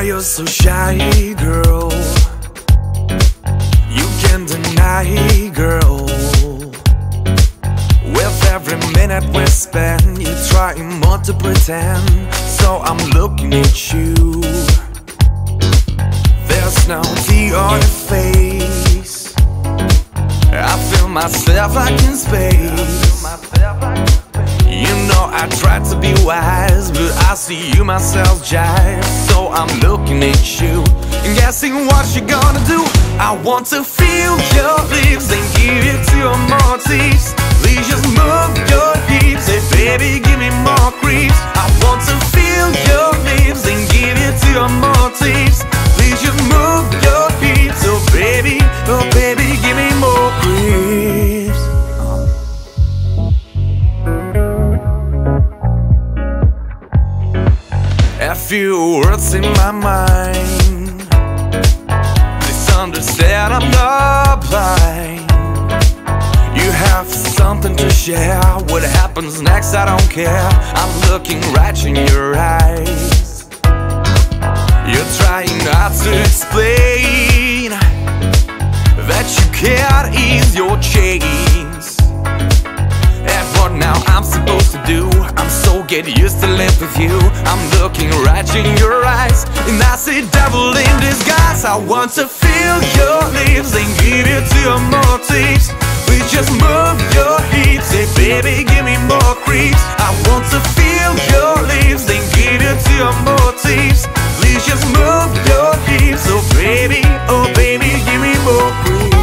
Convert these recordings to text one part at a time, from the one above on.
you're so shy, girl. You can't deny, girl. With every minute we spend, you trying more to pretend. So I'm looking at you. There's no tea on your face. I feel myself like in space. You know I try to be wise, but I see you myself jive. So I'm looking at you and guessing what you're gonna do. I want to feel your lips and give it to your motifs. Please just move your hips, hey baby, give me more creeps. I want to feel your lips and give it to your motifs. Please just move your hips, oh baby, give me more creeps. A few words in my mind. Please understand I'm not blind. You have something to share. What happens next, I don't care. I'm looking right in your eyes. You're trying not to explain that you can't ease your chains. And what now I'm supposed to do? I'm so get used to live with you. I'm looking right in your eyes, and I see devil in disguise. I want to feel your lips and give it to your motifs. Please just move your hips, hey baby, give me more creeps. I want to feel your lips and give it to your motifs. Please just move your hips, oh baby, give me more creeps.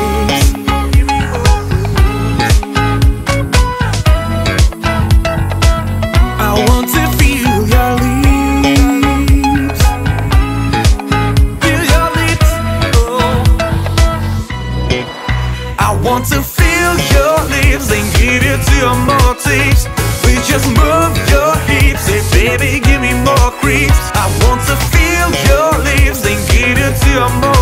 I want to feel your lips, feel your lips, oh. I want to feel your lips and give it to your motifs. Please just move your hips, hey baby, give me more creeps. I want to feel your lips and give it to your motifs.